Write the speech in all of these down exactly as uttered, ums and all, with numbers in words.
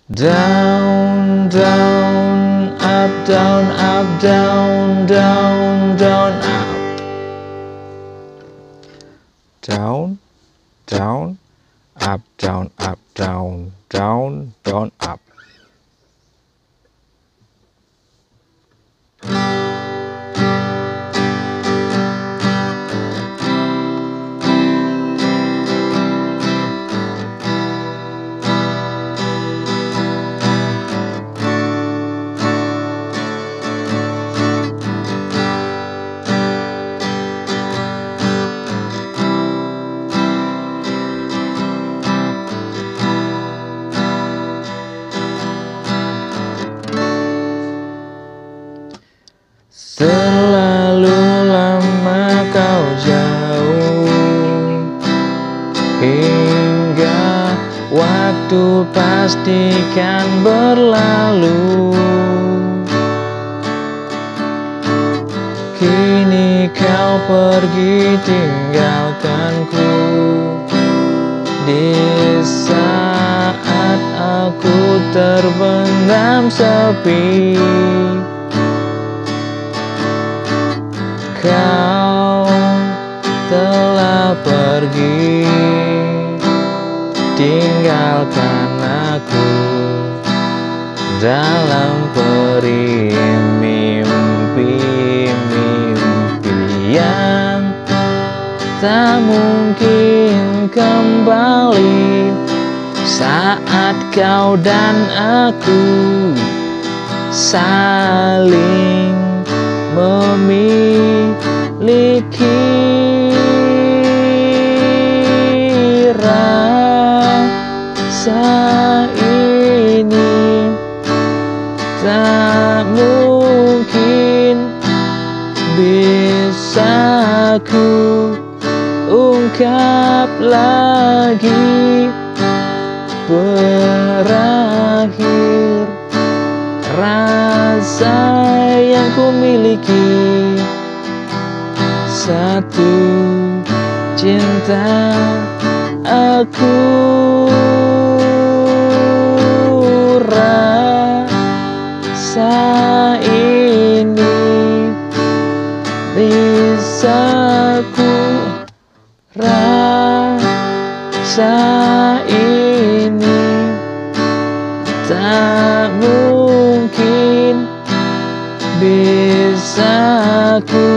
Down, down, up, down, up, down, down, down, up. Down, down, up, down, up, down, down, down, up. Terlalu lama kau jauh, hingga waktu pastikan berlalu. Kini kau pergi tinggalkanku, di saat aku terbenam sepi. Kau telah pergi, tinggalkan aku dalam peri mimpi-mimpi yang tak mungkin kembali saat kau dan aku saling memiliki rasa ini. Tak mungkin bisa ku ungkap lagi. Berakhir rasa yang ku miliki, satu cinta aku. Rasa ini bisa ku, rasa ini tak mungkin bisa ku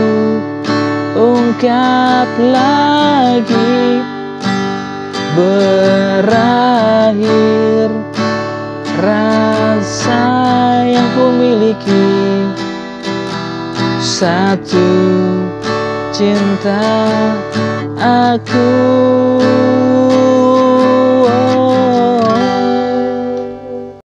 ungkap lagi. Berakhir rasa yang ku miliki, satu cinta aku.